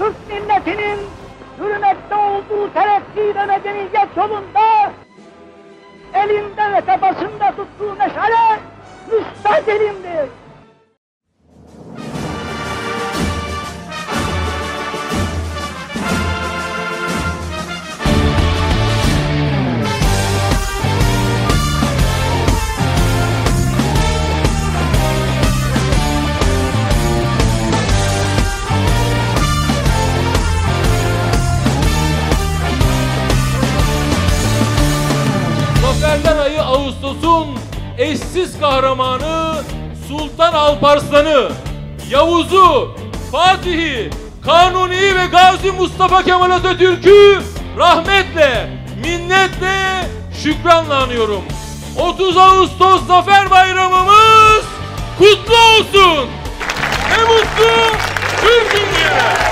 Türk milletinin yürümekte olduğu terakki ve medeniyet yolunda elinde ve tepasında tuttuğu meşale müstadelimdir. Zaferler ayı Ağustos'un eşsiz kahramanı Sultan Alparslan'ı, Yavuz'u, Fatih'i, Kanuni'yi ve Gazi Mustafa Kemal Atatürk'ü rahmetle, minnetle, şükranla anıyorum. 30 Ağustos Zafer Bayramımız kutlu olsun. Ne mutlu Türk'üm diyene.